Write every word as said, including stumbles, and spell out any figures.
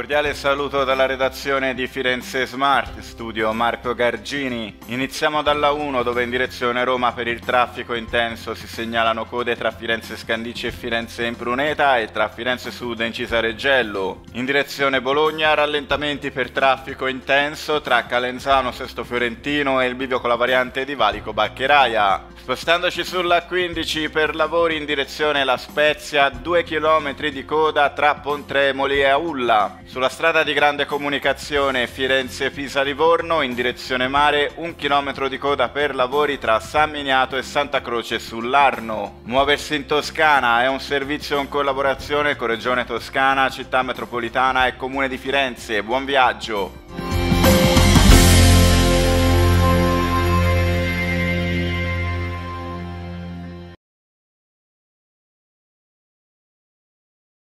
cordiale saluto dalla redazione di Firenze Smart, studio Marco Gargini. Iniziamo dalla uno dove in direzione Roma per il traffico intenso si segnalano code tra Firenze Scandicci e Firenze Impruneta e tra Firenze Sud e Incisa Reggello. In direzione Bologna rallentamenti per traffico intenso tra Calenzano, Sesto Fiorentino e il bivio con la variante di Valico Baccheraia. Spostandoci sulla quindici per lavori in direzione La Spezia, due chilometri di coda tra Pontremoli e Aulla. Sulla strada di grande comunicazione Firenze-Pisa-Livorno in direzione mare, un chilometro di coda per lavori tra San Miniato e Santa Croce sull'Arno. Muoversi in Toscana è un servizio in collaborazione con Regione Toscana, Città Metropolitana e Comune di Firenze. Buon viaggio!